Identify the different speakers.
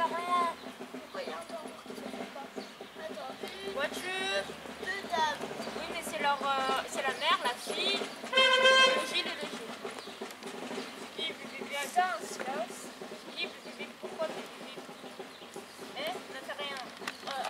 Speaker 1: Laurent.
Speaker 2: Pourquoi il y a un temps? Attends,
Speaker 1: Voiture.
Speaker 2: deux dames.
Speaker 1: Oui, mais c'est leur, c'est la mère, la fille, le Gilles et le Gilles. Bip, bip, bip, bip.
Speaker 2: Attends, un silence.
Speaker 1: Bip, bip, bip, pourquoi bip?